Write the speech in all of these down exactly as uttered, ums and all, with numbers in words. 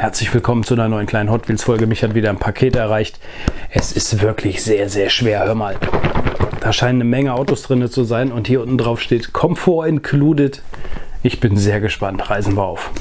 Herzlich willkommen zu einer neuen kleinen Hot Wheels Folge. Mich hat wieder ein Paket erreicht. Es ist wirklich sehr, sehr schwer. Hör mal, da scheinen eine Menge Autos drin zu sein und hier unten drauf steht Comfort included. Ich bin sehr gespannt. Reisen wir auf.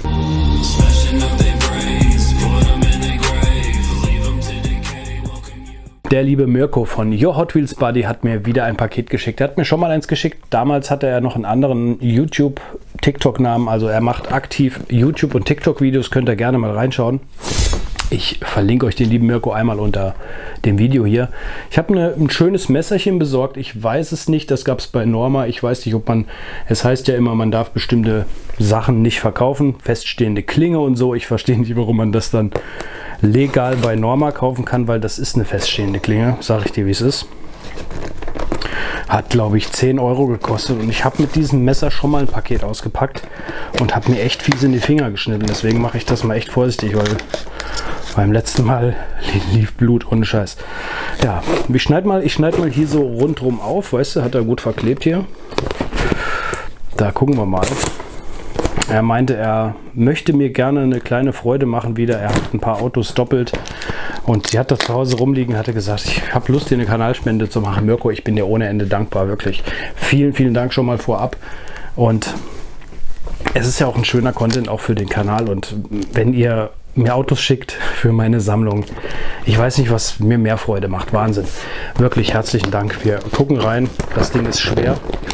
Der liebe Mirko von Your Hot Wheels Buddy hat mir wieder ein Paket geschickt. Er hat mir schon mal eins geschickt. Damals hatte er noch einen anderen YouTube-TikTok-Namen. Also er macht aktiv YouTube- und TikTok-Videos. Könnt ihr gerne mal reinschauen. Ich verlinke euch den lieben Mirko einmal unter dem Video hier. Ich habe eine, ein schönes Messerchen besorgt. Ich weiß es nicht. Das gab es bei Norma. Ich weiß nicht, ob man... Es heißt ja immer, man darf bestimmte Sachen nicht verkaufen. Feststehende Klinge und so. Ich verstehe nicht, warum man das dann legal bei Norma kaufen kann, weil das ist eine feststehende Klinge. Sage ich dir, wie es ist. Hat, glaube ich, zehn Euro gekostet. Und ich habe mit diesem Messer schon mal ein Paket ausgepackt und habe mir echt fies in die Finger geschnitten. Deswegen mache ich das mal echt vorsichtig, weil beim letzten Mal lief Blut, ohne Scheiß. Ja, ich schneide mal, ich schneide mal hier so rundherum auf, weißt du, hat er gut verklebt hier. Da gucken wir mal. Er meinte, er möchte mir gerne eine kleine Freude machen wieder. Er hat ein paar Autos doppelt und sie hat das zu Hause rumliegen, hatte gesagt, ich habe Lust, dir eine Kanalspende zu machen. Mirko, ich bin dir ohne Ende dankbar, wirklich. Vielen, vielen Dank schon mal vorab. Und es ist ja auch ein schöner Content auch für den Kanal. Und wenn ihr mir Autos schickt für meine Sammlung, ich weiß nicht, was mir mehr Freude macht. Wahnsinn. Wirklich herzlichen Dank. Wir gucken rein. Das Ding ist schwer.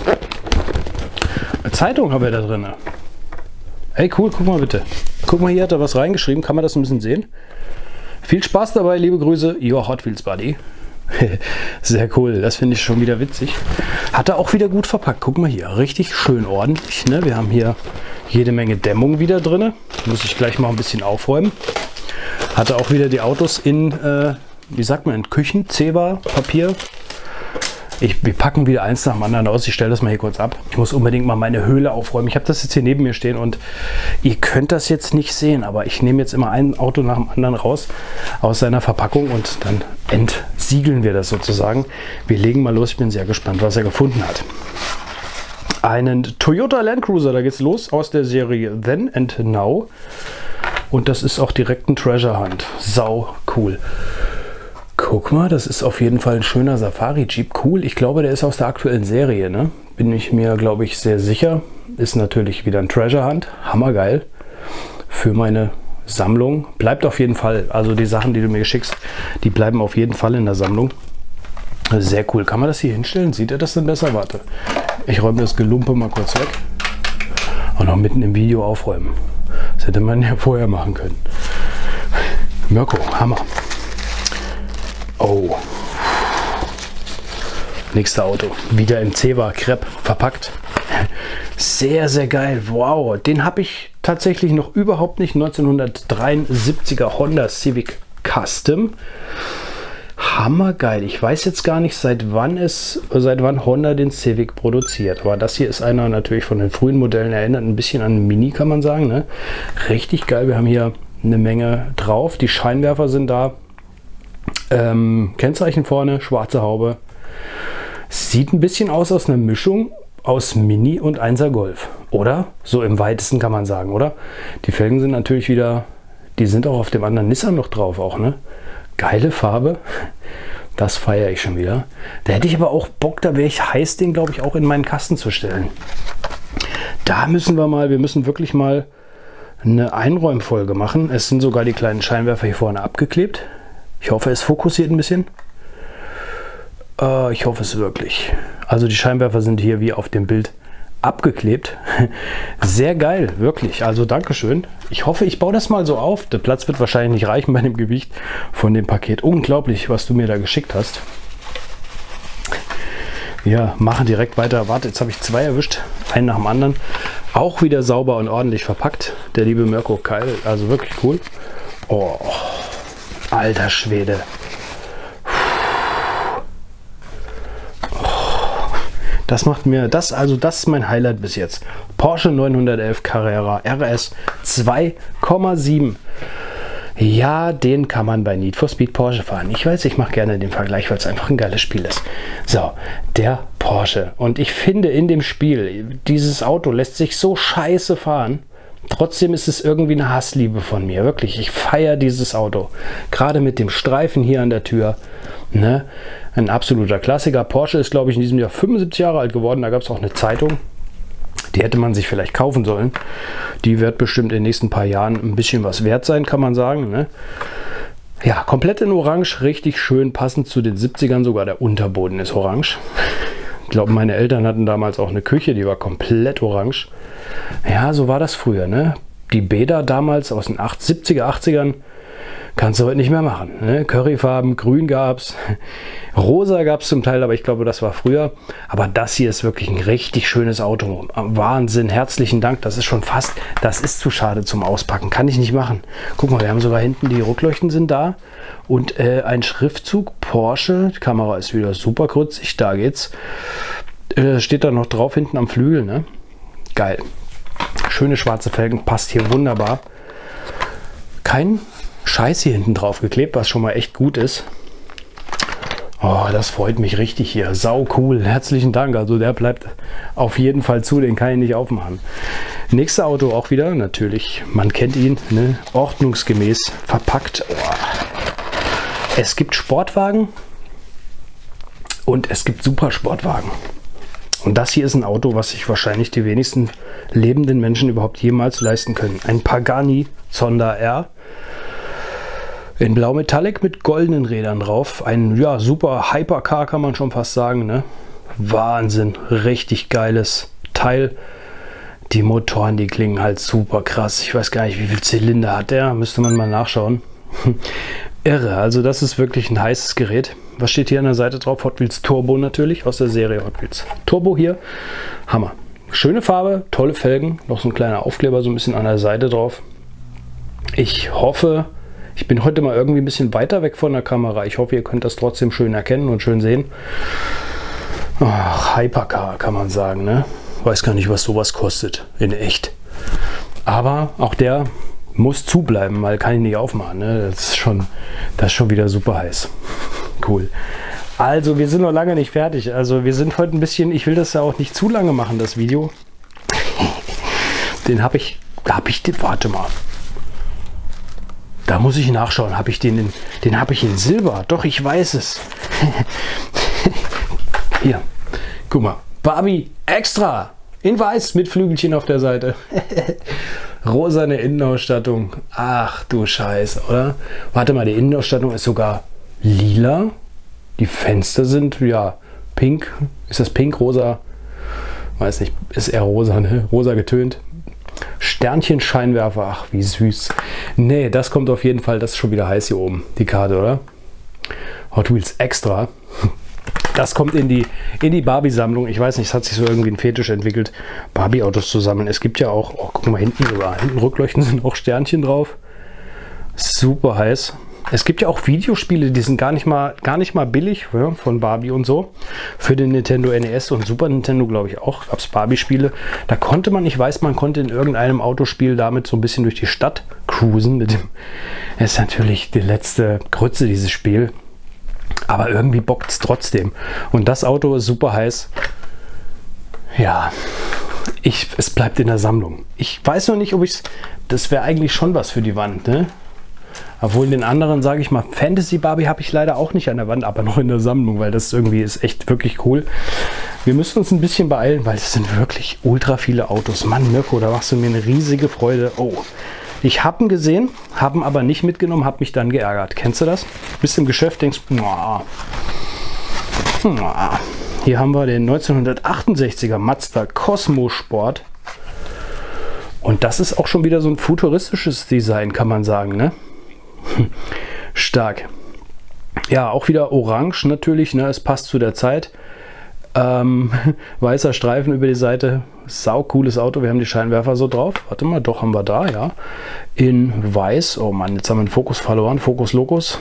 Eine Zeitung haben wir da drin. Hey, cool, guck mal bitte. Guck mal, hier hat er was reingeschrieben. Kann man das ein bisschen sehen? Viel Spaß dabei, liebe Grüße, Your Hot Wheels Buddy. Sehr cool, das finde ich schon wieder witzig. Hat er auch wieder gut verpackt. Guck mal hier, richtig schön ordentlich. Ne? Wir haben hier jede Menge Dämmung wieder drin. Muss ich gleich mal ein bisschen aufräumen. Hatte auch wieder die Autos in, äh, wie sagt man, in Küchen, Zewa, Papier. Ich, wir packen wieder eins nach dem anderen aus. Ich stelle das mal hier kurz ab. Ich muss unbedingt mal meine Höhle aufräumen. Ich habe das jetzt hier neben mir stehen und ihr könnt das jetzt nicht sehen, aber ich nehme jetzt immer ein Auto nach dem anderen raus aus seiner Verpackung und dann entsiegeln wir das sozusagen. Wir legen mal los. Ich bin sehr gespannt, was er gefunden hat. Einen Toyota Land Cruiser, da geht's los, aus der Serie Then and Now. Und das ist auch direkt ein Treasure Hunt. Sau cool. Guck mal, das ist auf jeden Fall ein schöner Safari-Jeep. Cool, ich glaube, der ist aus der aktuellen Serie, ne? Bin ich mir, glaube ich, sehr sicher. Ist natürlich wieder ein Treasure Hunt. Hammergeil. Für meine Sammlung. Bleibt auf jeden Fall, also die Sachen, die du mir schickst, die bleiben auf jeden Fall in der Sammlung. Sehr cool. Kann man das hier hinstellen? Sieht er das denn besser? Warte. Ich räume das Gelumpe mal kurz weg. Und noch mitten im Video aufräumen. Das hätte man ja vorher machen können. Mirko, Hammer. Oh. Nächster Auto. Wieder in Zewa Crepe verpackt. Sehr, sehr geil. Wow. Den habe ich tatsächlich noch überhaupt nicht. neunzehnhundertdreiundsiebziger Honda Civic Custom. Hammergeil. Ich weiß jetzt gar nicht, seit wann es, seit wann Honda den Civic produziert. Aber das hier ist einer natürlich von den frühen Modellen, erinnert ein bisschen an einen Mini, kann man sagen. Ne? Richtig geil. Wir haben hier eine Menge drauf. Die Scheinwerfer sind da. Ähm, Kennzeichen vorne, schwarze Haube. Sieht ein bisschen aus aus einer Mischung aus Mini und einser Golf. Oder? So im weitesten kann man sagen, oder? Die Felgen sind natürlich wieder, die sind auch auf dem anderen Nissan noch drauf auch, ne? Geile Farbe. Das feiere ich schon wieder. Da hätte ich aber auch Bock, da wäre ich heiß, den glaube ich auch in meinen Kasten zu stellen. Da müssen wir mal, wir müssen wirklich mal eine Einräumfolge machen. Es sind sogar die kleinen Scheinwerfer hier vorne abgeklebt. Ich hoffe, es fokussiert ein bisschen. Äh, ich hoffe es wirklich. Also die Scheinwerfer sind hier wie auf dem Bild abgeklebt. Sehr geil, wirklich. Also Dankeschön. Ich hoffe, ich baue das mal so auf. Der Platz wird wahrscheinlich nicht reichen bei dem Gewicht von dem Paket. Unglaublich, was du mir da geschickt hast. Wir machen direkt weiter. Warte, jetzt habe ich zwei erwischt. Einen nach dem anderen. Auch wieder sauber und ordentlich verpackt. Der liebe Mirko Keil. Also wirklich cool. Oh. Alter Schwede. Das macht mir, das also das ist mein Highlight bis jetzt. Porsche neunhundertelf Carrera R S zwei Komma sieben. Ja, den kann man bei Need for Speed Porsche fahren. Ich weiß, ich mache gerne den Vergleich, weil es einfach ein geiles Spiel ist. So, der Porsche. Und ich finde in dem Spiel, dieses Auto lässt sich so scheiße fahren. Trotzdem ist es irgendwie eine Hassliebe von mir. Wirklich, ich feiere dieses Auto. Gerade mit dem Streifen hier an der Tür. Ne? Ein absoluter Klassiker. Porsche ist, glaube ich, in diesem Jahr fünfundsiebzig Jahre alt geworden. Da gab es auch eine Zeitung. Die hätte man sich vielleicht kaufen sollen. Die wird bestimmt in den nächsten paar Jahren ein bisschen was wert sein, kann man sagen. Ne? Ja, komplett in Orange. Richtig schön passend zu den siebzigern. Sogar der Unterboden ist orange. Ich glaube, meine Eltern hatten damals auch eine Küche, die war komplett orange. Ja, so war das früher, ne? Die Bäder damals aus den siebziger, achtzigern kannst du heute nicht mehr machen. Ne? Curryfarben, grün gab es, rosa gab es zum Teil, aber ich glaube, das war früher. Aber das hier ist wirklich ein richtig schönes Auto. Wahnsinn, herzlichen Dank. Das ist schon fast, das ist zu schade zum Auspacken. Kann ich nicht machen. Guck mal, wir haben sogar hinten, die Rückleuchten sind da. Und äh, ein Schriftzug Porsche. Die Kamera ist wieder super grützig. Da geht's. Äh, steht da noch drauf hinten am Flügel. Ne? Geil. Schöne schwarze Felgen. Passt hier wunderbar. Kein Scheiß hier hinten drauf geklebt, was schon mal echt gut ist. Oh, das freut mich richtig hier. Sau cool. Herzlichen Dank. Also der bleibt auf jeden Fall zu. Den kann ich nicht aufmachen. Nächstes Auto auch wieder. Natürlich, man kennt ihn. Ne? Ordnungsgemäß verpackt. Oh. Es gibt Sportwagen und es gibt Supersportwagen. Und das hier ist ein Auto, was sich wahrscheinlich die wenigsten lebenden Menschen überhaupt jemals leisten können. Ein Pagani Zonda R. In Blau Metallic mit goldenen Rädern drauf. Ein ja, super Hypercar kann man schon fast sagen. Ne? Wahnsinn, richtig geiles Teil. Die Motoren, die klingen halt super krass. Ich weiß gar nicht, wie viel Zylinder hat der. Müsste man mal nachschauen. Irre, also das ist wirklich ein heißes Gerät. Was steht hier an der Seite drauf? Hot Wheels Turbo natürlich, aus der Serie Hot Wheels Turbo hier. Hammer. Schöne Farbe, tolle Felgen. Noch so ein kleiner Aufkleber so ein bisschen an der Seite drauf. Ich hoffe... Ich bin heute mal irgendwie ein bisschen weiter weg von der Kamera. Ich hoffe, ihr könnt das trotzdem schön erkennen und schön sehen. Ach, Hypercar kann man sagen, ne? Weiß gar nicht, was sowas kostet in echt. Aber auch der muss zubleiben, weil kann ich nicht aufmachen. Ne? Das ist schon, das ist schon wieder super heiß. Cool. Also wir sind noch lange nicht fertig. Also wir sind heute ein bisschen, ich will das ja auch nicht zu lange machen, das Video. Den habe ich, habe ich, warte mal. Da muss ich nachschauen. Habe ich den in, den habe ich in Silber? Doch, ich weiß es. Hier, guck mal. Barbie Extra in weiß mit Flügelchen auf der Seite. Rosane Innenausstattung. Ach du Scheiße, oder? Warte mal, die Innenausstattung ist sogar lila. Die Fenster sind, ja, pink. Ist das pink, rosa? Weiß nicht, ist eher rosa, ne? Rosa getönt. Sternchen-Scheinwerfer, ach wie süß. Nee, das kommt auf jeden Fall, das ist schon wieder heiß hier oben, die Karte, oder? Hot Wheels Extra. Das kommt in die, in die Barbie-Sammlung. Ich weiß nicht, es hat sich so irgendwie ein Fetisch entwickelt, Barbie-Autos zu sammeln. Es gibt ja auch, oh, guck mal, hinten sogar, hinten Rückleuchten sind auch Sternchen drauf. Super heiß. Es gibt ja auch Videospiele, die sind gar nicht mal, gar nicht mal billig, ja, von Barbie und so. Für den Nintendo N E S und Super Nintendo, glaube ich, auch gab es Barbie-Spiele. Da konnte man, ich weiß, man konnte in irgendeinem Autospiel damit so ein bisschen durch die Stadt cruisen. Mit dem, das ist natürlich die letzte Grütze, dieses Spiel. Aber irgendwie bockt es trotzdem. Und das Auto ist super heiß. Ja, ich, es bleibt in der Sammlung. Ich weiß noch nicht, ob ich es... Das wäre eigentlich schon was für die Wand, ne? Obwohl den anderen, sage ich mal, Fantasy Barbie habe ich leider auch nicht an der Wand, aber noch in der Sammlung, weil das irgendwie ist echt wirklich cool. Wir müssen uns ein bisschen beeilen, weil es sind wirklich ultra viele Autos. Mann, Mirko, da machst du mir eine riesige Freude. Oh, ich habe ihn gesehen, habe ihn aber nicht mitgenommen, habe mich dann geärgert. Kennst du das? Bist im Geschäft, denkst, muah, muah. Hier haben wir den neunzehnhundertachtundsechziger Mazda Cosmo Sport. Und das ist auch schon wieder so ein futuristisches Design, kann man sagen, ne? Stark. Ja, auch wieder orange natürlich, ne? Es passt zu der Zeit. Ähm, weißer Streifen über die Seite. Sau cooles Auto. Wir haben die Scheinwerfer so drauf. Warte mal, doch haben wir da, ja. In weiß. Oh Mann, jetzt haben wir den Fokus verloren. Fokus Locus.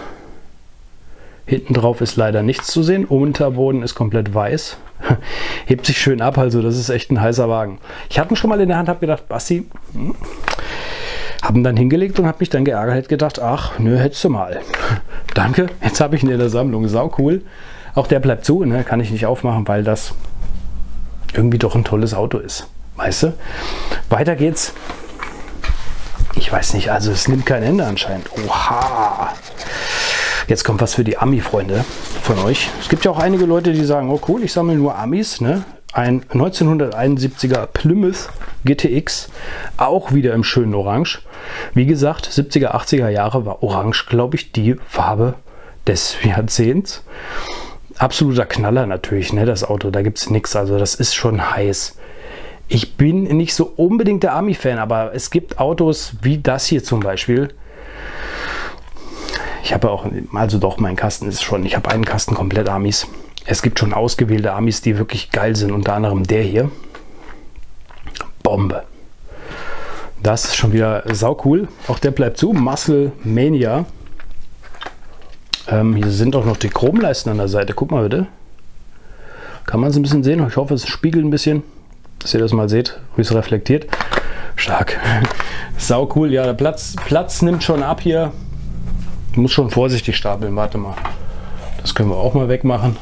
Hinten drauf ist leider nichts zu sehen. Unterboden ist komplett weiß. Hebt sich schön ab, also das ist echt ein heißer Wagen. Ich hatte ihn schon mal in der Hand, habe gedacht, Basti, hm. Habe ihn dann hingelegt und habe mich dann geärgert, hätte gedacht, ach, nö, hättest du mal. Danke, jetzt habe ich ihn in der Sammlung, sau cool. Auch der bleibt zu, ne? Kann ich nicht aufmachen, weil das irgendwie doch ein tolles Auto ist. Weißt du? Weiter geht's Ich weiß nicht, also es nimmt kein Ende anscheinend. Oha! Jetzt kommt was für die Ami-Freunde von euch. Es gibt ja auch einige Leute, die sagen, oh cool, ich sammle nur Amis. Ne? Ein neunzehnhunderteinundsiebziger Plymouth G T X, auch wieder im schönen Orange. Wie gesagt, siebziger, achtziger Jahre war Orange, glaube ich, die Farbe des Jahrzehnts. Absoluter Knaller natürlich, ne, das Auto, da gibt es nichts, also das ist schon heiß. Ich bin nicht so unbedingt der Ami-Fan, aber es gibt Autos wie das hier zum Beispiel. Ich habe auch, also doch, mein Kasten ist schon, ich habe einen Kasten komplett Amis. Es gibt schon ausgewählte Amis, die wirklich geil sind, unter anderem der hier. Bombe. Das ist schon wieder sau cool. Auch der bleibt zu. Muscle Mania. Ähm, hier sind auch noch die Chromleisten an der Seite. Guck mal bitte. Kann man es ein bisschen sehen? Ich hoffe, es spiegelt ein bisschen, dass ihr das mal seht. Wie es reflektiert. Stark. Sau cool. Ja, der Platz, Platz nimmt schon ab hier. Ich muss schon vorsichtig stapeln. Warte mal. Das können wir auch mal wegmachen.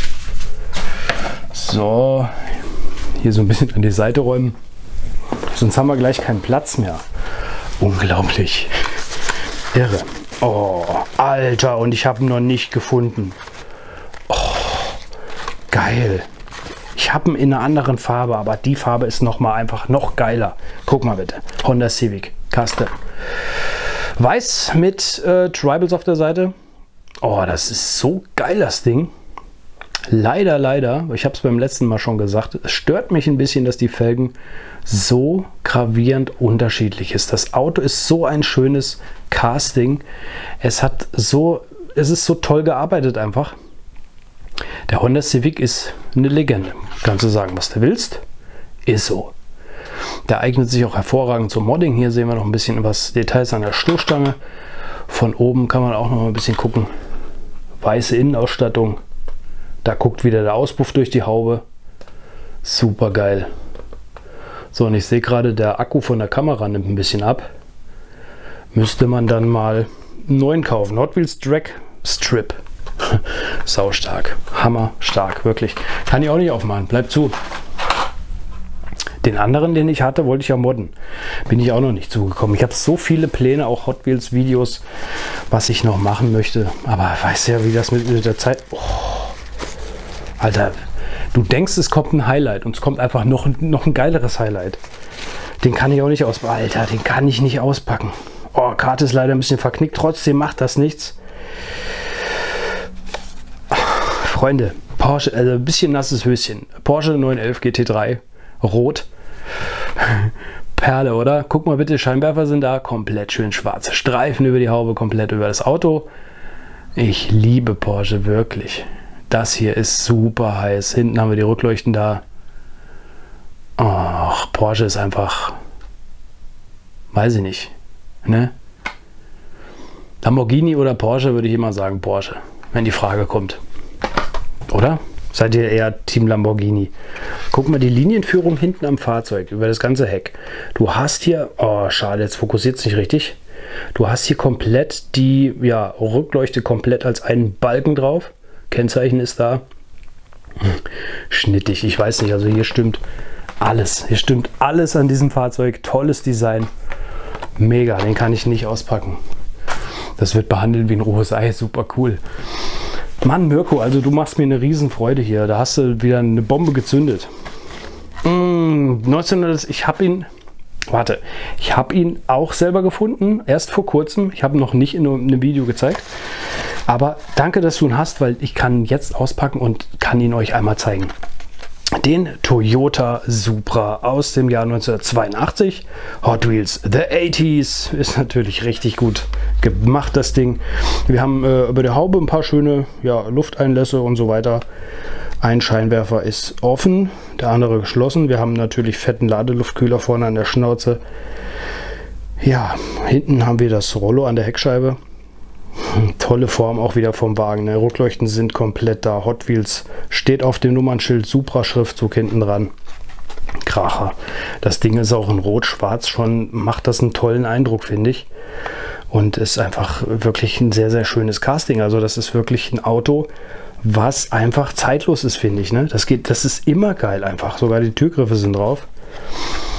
So. Hier so ein bisschen an die Seite räumen. Sonst haben wir gleich keinen Platz mehr. Unglaublich. Irre. Oh, Alter, und ich habe ihn noch nicht gefunden. Oh, geil. Ich habe ihn in einer anderen Farbe, aber die Farbe ist noch mal einfach noch geiler. Guck mal bitte. Honda Civic Custom. Weiß mit äh, Tribals auf der Seite. Oh, das ist so geil, das Ding. Leider, leider, ich habe es beim letzten Mal schon gesagt, es stört mich ein bisschen, dass die Felgen so gravierend unterschiedlich ist. Das Auto ist so ein schönes Casting. Es hat so, es ist so toll gearbeitet einfach. Der Honda Civic ist eine Legende. Kannst du sagen, was du willst? Ist so. Der eignet sich auch hervorragend zum Modding. Hier sehen wir noch ein bisschen was Details an der Stoßstange. Von oben kann man auch noch ein bisschen gucken. Weiße Innenausstattung. Da guckt wieder der Auspuff durch die Haube. Super geil. So, und ich sehe gerade, der Akku von der Kamera nimmt ein bisschen ab. Müsste man dann mal einen neuen kaufen. Hot Wheels Drag Strip. Sau stark. Hammer stark, wirklich. Kann ich auch nicht aufmachen. Bleibt zu. Den anderen, den ich hatte, wollte ich ja modden. Bin ich auch noch nicht zugekommen. Ich habe so viele Pläne, auch Hot Wheels Videos, was ich noch machen möchte. Aber ich weiß ja, wie das mit, mit der Zeit... Oh. Alter, du denkst, es kommt ein Highlight und es kommt einfach noch, noch ein geileres Highlight. Den kann ich auch nicht auspacken. Alter, den kann ich nicht auspacken. Oh, Karte ist leider ein bisschen verknickt. Trotzdem macht das nichts. Freunde, Porsche, also ein bisschen nasses Höschen. Porsche neun elf G T drei, rot. Perle, oder? Guck mal bitte, Scheinwerfer sind da. Komplett schön schwarze Streifen über die Haube, komplett über das Auto. Ich liebe Porsche, wirklich. Das hier ist super heiß. Hinten haben wir die Rückleuchten da. Ach, Porsche ist einfach... Weiß ich nicht. Ne? Lamborghini oder Porsche, würde ich immer sagen Porsche, wenn die Frage kommt. Oder? Seid ihr eher Team Lamborghini? Guck mal, die Linienführung hinten am Fahrzeug, über das ganze Heck. Du hast hier... Oh, schade, jetzt fokussiert es nicht richtig. Du hast hier komplett die ja, Rückleuchte komplett als einen Balken drauf. Kennzeichen ist da. Schnittig, ich weiß nicht, also hier stimmt alles. Hier stimmt alles an diesem Fahrzeug. Tolles Design. Mega, den kann ich nicht auspacken. Das wird behandelt wie ein rohes Ei, super cool. Mann, Mirko, also du machst mir eine Riesenfreude hier. Da hast du wieder eine Bombe gezündet. Mmh, neunzehnhundert, ich habe ihn... Warte, ich habe ihn auch selber gefunden, erst vor kurzem. Ich habe ihn noch nicht in einem Video gezeigt. Aber danke, dass du ihn hast, weil ich kann ihn jetzt auspacken und kann ihn euch einmal zeigen. Den Toyota Supra aus dem Jahr neunzehnhundertzweiundachtzig. Hot Wheels The achtziger ist natürlich richtig gut gemacht, das Ding. Wir haben äh, über der Haube ein paar schöne ja, Lufteinlässe und so weiter. Ein Scheinwerfer ist offen, der andere geschlossen. Wir haben natürlich fetten Ladeluftkühler vorne an der Schnauze. Ja, hinten haben wir das Rollo an der Heckscheibe. Tolle Form auch wieder vom Wagen. Ne? Rückleuchten sind komplett da. Hot Wheels steht auf dem Nummernschild, Supra-Schriftzug hinten dran. Kracher. Das Ding ist auch in Rot-Schwarz schon, macht das einen tollen Eindruck, finde ich. Und ist einfach wirklich ein sehr, sehr schönes Casting. Also das ist wirklich ein Auto, was einfach zeitlos ist, finde ich. Ne? Das geht, das ist immer geil einfach. Sogar die Türgriffe sind drauf.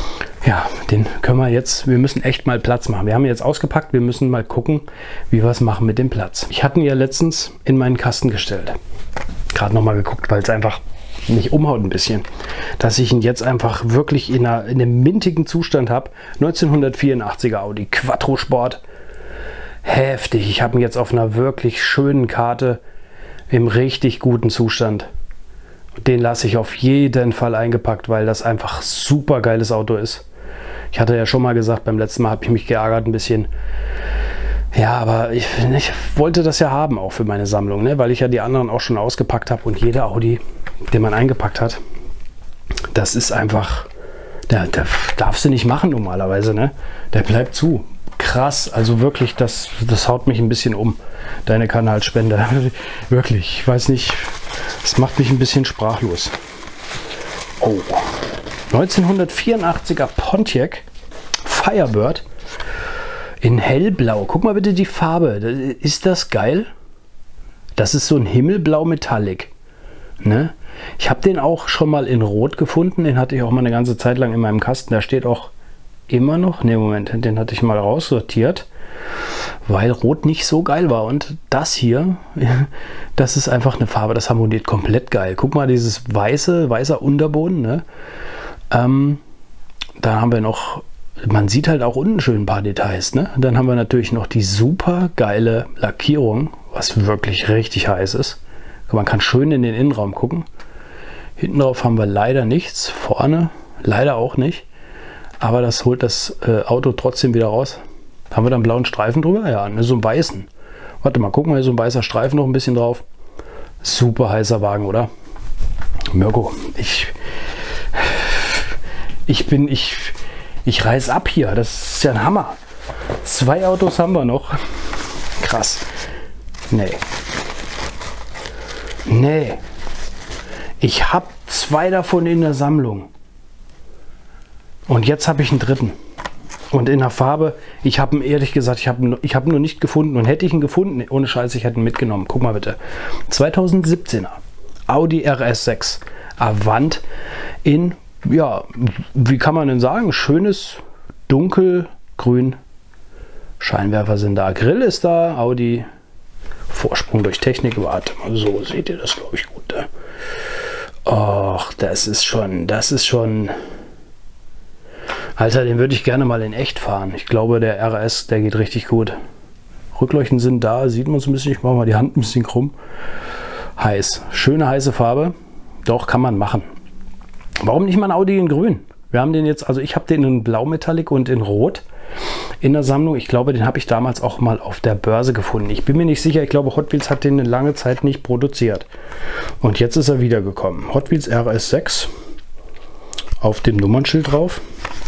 Ja, den können wir jetzt, wir müssen echt mal Platz machen. Wir haben ihn jetzt ausgepackt, wir müssen mal gucken, wie wir es machen mit dem Platz. Ich hatte ihn ja letztens in meinen Kasten gestellt. Gerade nochmal geguckt, weil es einfach mich umhaut ein bisschen. Dass ich ihn jetzt einfach wirklich in, einer, in einem mintigen Zustand habe. neunzehnhundertvierundachtziger Audi Quattro Sport. Heftig. Ich habe ihn jetzt auf einer wirklich schönen Karte im richtig guten Zustand. Den lasse ich auf jeden Fall eingepackt, weil das einfach super geiles Auto ist. Ich hatte ja schon mal gesagt, beim letzten Mal habe ich mich geärgert ein bisschen. Ja, aber ich, ich wollte das ja haben, auch für meine Sammlung, ne? Weil ich ja die anderen auch schon ausgepackt habe. Und jeder Audi, den man eingepackt hat, das ist einfach, der, der darfst du nicht machen normalerweise, ne? Der bleibt zu. Krass, also wirklich, das, das haut mich ein bisschen um, deine Kanalspende. Wirklich, ich weiß nicht, es macht mich ein bisschen sprachlos. Oh, neunzehnhundertvierundachtziger Pontiac Firebird in hellblau. Guck mal bitte die Farbe, ist das geil? Das ist so ein Himmelblau Metallic, ne? Ich habe den auch schon mal in Rot gefunden, den hatte ich auch mal eine ganze Zeit lang in meinem Kasten, da steht auch immer noch, ne Moment, den hatte ich mal raussortiert, weil Rot nicht so geil war. Und das hier, das ist einfach eine Farbe, das harmoniert komplett geil. Guck mal, dieses weiße, weißer Unterboden, ne? Ähm, da haben wir noch, man sieht halt auch unten schön ein paar Details, ne? Dann haben wir natürlich noch die super geile Lackierung, was wirklich richtig heiß ist. Man kann schön in den Innenraum gucken. Hinten drauf haben wir leider nichts, vorne leider auch nicht. Aber das holt das äh, Auto trotzdem wieder raus. Haben wir da einen blauen Streifen drüber? Ja, ne, so einen weißen. Warte mal, gucken wir, hier so ein weißer Streifen noch ein bisschen drauf. Super heißer Wagen, oder? Mirko, ich, ich bin, ich, ich reiß ab hier. Das ist ja ein Hammer. Zwei Autos haben wir noch. Krass. Nee. Nee. Ich habe zwei davon in der Sammlung. Und jetzt habe ich einen dritten. Und in der Farbe, ich habe ihn ehrlich gesagt, ich habe ich hab ihn nur nicht gefunden. Und hätte ich ihn gefunden, ohne Scheiß, ich hätte ihn mitgenommen. Guck mal bitte. zweitausendsiebzehner Audi R S sechs Avant in, ja, wie kann man denn sagen, schönes dunkelgrün. Scheinwerfer sind da, Grill ist da, Audi, Vorsprung durch Technik. Warte mal, so seht ihr das, glaube ich, gut. Ne? Och, das ist schon, das ist schon... Alter, den würde ich gerne mal in echt fahren. Ich glaube, der R S, der geht richtig gut. Rückleuchten sind da, sieht man es ein bisschen. Ich mache mal die Hand ein bisschen krumm. Heiß. Schöne heiße Farbe. Doch, kann man machen. Warum nicht mal ein Audi in grün? Wir haben den jetzt, also ich habe den in Blau Metallic und in Rot in der Sammlung. Ich glaube, den habe ich damals auch mal auf der Börse gefunden. Ich bin mir nicht sicher. Ich glaube, Hot Wheels hat den eine lange Zeit nicht produziert. Und jetzt ist er wiedergekommen. Hot Wheels R S sechs. Auf dem Nummernschild drauf.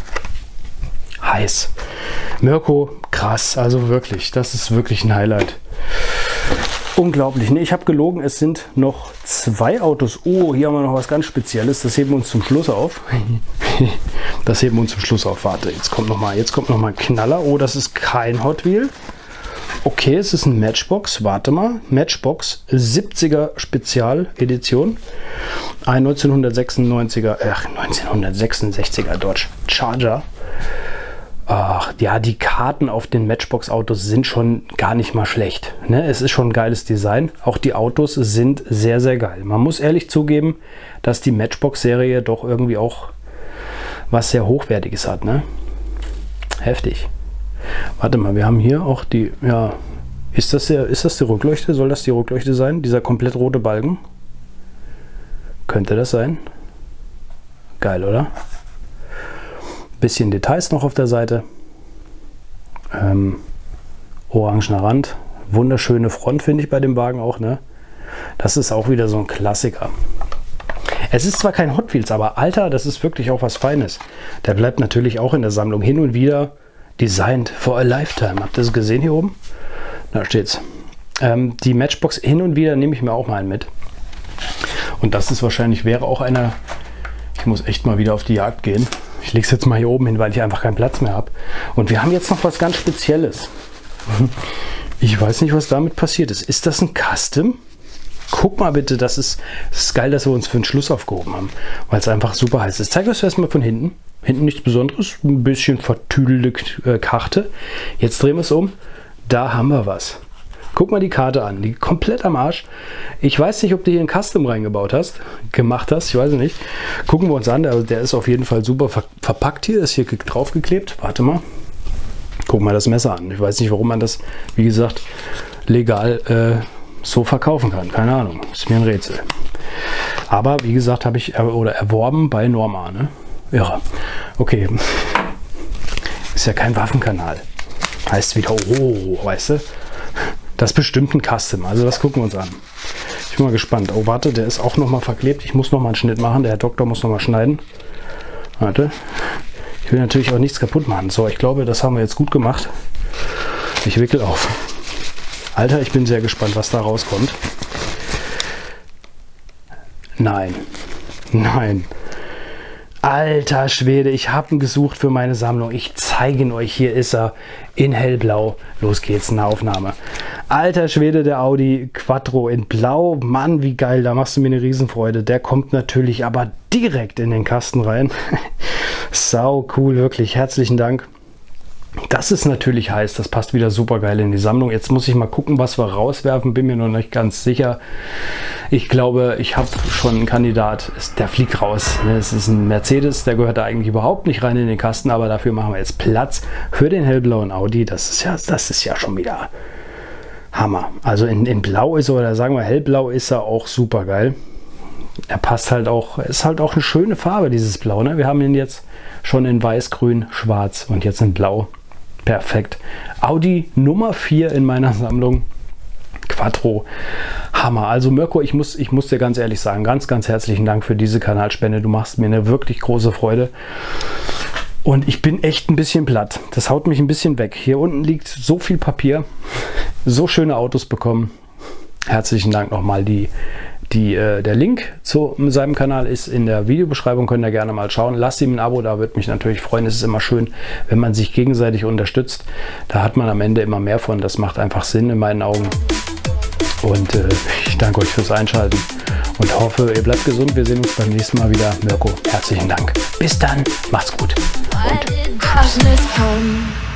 Heiß. Mirko, krass, also wirklich, das ist wirklich ein Highlight. Unglaublich. Nee, ich habe gelogen, es sind noch zwei Autos. Oh, hier haben wir noch was ganz Spezielles, das heben wir uns zum Schluss auf. Das heben wir uns zum Schluss auf. Warte, jetzt kommt noch mal, jetzt kommt noch mal ein Knaller. Oh, das ist kein Hot Wheel. Okay, es ist ein Matchbox. Warte mal, Matchbox siebziger Spezialedition. Ein neunzehnhundertsechsundneunziger, ach, neunzehnhundertsechsundsechziger Dodge Charger. Ach, ja, die Karten auf den Matchbox-Autos sind schon gar nicht mal schlecht. Ne? Es ist schon ein geiles Design. Auch die Autos sind sehr, sehr geil. Man muss ehrlich zugeben, dass die Matchbox-Serie doch irgendwie auch was sehr Hochwertiges hat. Ne? Heftig. Warte mal, wir haben hier auch die, ja, ist das, der, ist das die Rückleuchte? Soll das die Rückleuchte sein? Dieser komplett rote Balken? Könnte das sein? Geil, oder? Bisschen Details noch auf der Seite. Ähm, orangener Rand. Wunderschöne Front finde ich bei dem Wagen auch. Ne? Das ist auch wieder so ein Klassiker. Es ist zwar kein Hot Wheels, aber Alter, das ist wirklich auch was Feines. Der bleibt natürlich auch in der Sammlung hin und wieder designed for a lifetime. Habt ihr das gesehen hier oben? Da steht's. Ähm, die Matchbox hin und wieder nehme ich mir auch mal einen mit. Und das ist wahrscheinlich, wäre auch einer, ich muss echt mal wieder auf die Jagd gehen. Ich lege es jetzt mal hier oben hin, weil ich einfach keinen Platz mehr habe. Und wir haben jetzt noch was ganz Spezielles. Ich weiß nicht, was damit passiert ist. Ist das ein Custom? Guck mal bitte, das ist, das ist geil, dass wir uns für den Schluss aufgehoben haben, weil es einfach super heiß ist. Ich zeige euch das erstmal von hinten. Hinten nichts Besonderes, ein bisschen vertüdelte äh, Karte. Jetzt drehen wir es um. Da haben wir was. Guck mal die Karte an, die komplett am Arsch. Ich weiß nicht, ob du hier ein Custom reingebaut hast, gemacht hast, ich weiß es nicht. Gucken wir uns an, der, der ist auf jeden Fall super ver verpackt hier, ist hier draufgeklebt. Warte mal, guck mal das Messer an. Ich weiß nicht, warum man das, wie gesagt, legal äh, so verkaufen kann. Keine Ahnung, ist mir ein Rätsel. Aber wie gesagt, habe ich er oder erworben bei Norma, ne? Irre. Okay, ist ja kein Waffenkanal. Heißt wieder, oh, weißt du? Das ist bestimmt ein Custom, also das gucken wir uns an. Ich bin mal gespannt. Oh, warte, der ist auch noch mal verklebt. Ich muss noch mal einen Schnitt machen. Der Herr Doktor muss noch mal schneiden. Warte. Ich will natürlich auch nichts kaputt machen. So, ich glaube, das haben wir jetzt gut gemacht. Ich wickel auf. Alter, ich bin sehr gespannt, was da rauskommt. Nein. Nein. Alter Schwede, ich habe ihn gesucht für meine Sammlung. Ich zeige ihn euch. Hier ist er in hellblau. Los geht's, eine Aufnahme. Alter Schwede, der Audi Quattro in blau. Mann, wie geil, da machst du mir eine Riesenfreude. Der kommt natürlich aber direkt in den Kasten rein. Sau cool, wirklich. Herzlichen Dank. Das ist natürlich heiß, das passt wieder super geil in die Sammlung. Jetzt muss ich mal gucken, was wir rauswerfen, bin mir noch nicht ganz sicher. Ich glaube, ich habe schon einen Kandidat, der fliegt raus. Es ist ein Mercedes, der gehört da eigentlich überhaupt nicht rein in den Kasten, aber dafür machen wir jetzt Platz für den hellblauen Audi. Das ist ja, das ist ja schon wieder Hammer. Also in, in Blau ist er, oder sagen wir hellblau, ist er auch super geil. Er passt halt auch, ist halt auch eine schöne Farbe, dieses Blau. Ne? Wir haben ihn jetzt schon in weiß, grün, schwarz und jetzt in blau. Perfekt. Audi Nummer vier in meiner Sammlung. Quattro. Hammer. Also Mirko, ich muss, ich muss dir ganz ehrlich sagen, ganz, ganz herzlichen Dank für diese Kanalspende. Du machst mir eine wirklich große Freude. Und ich bin echt ein bisschen platt. Das haut mich ein bisschen weg. Hier unten liegt so viel Papier. So schöne Autos bekommen. Herzlichen Dank nochmal. Die Die, äh, der Link zu seinem Kanal ist in der Videobeschreibung, könnt ihr gerne mal schauen. Lasst ihm ein Abo, da würde mich natürlich freuen. Es ist immer schön, wenn man sich gegenseitig unterstützt. Da hat man am Ende immer mehr von. Das macht einfach Sinn in meinen Augen. Und äh, ich danke euch fürs Einschalten und hoffe, ihr bleibt gesund. Wir sehen uns beim nächsten Mal wieder. Mirko, herzlichen Dank. Bis dann, macht's gut und tschüss.